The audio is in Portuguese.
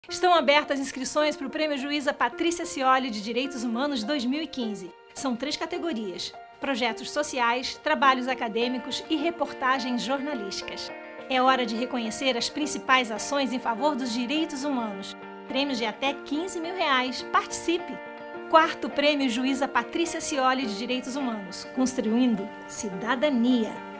Estão abertas inscrições para o Prêmio Juíza Patrícia Scioli de Direitos Humanos 2015. São 3 categorias: projetos sociais, trabalhos acadêmicos e reportagens jornalísticas. É hora de reconhecer as principais ações em favor dos direitos humanos. Prêmios de até R$15 mil. Participe! 4º Prêmio Juíza Patrícia Scioli de Direitos Humanos, construindo cidadania.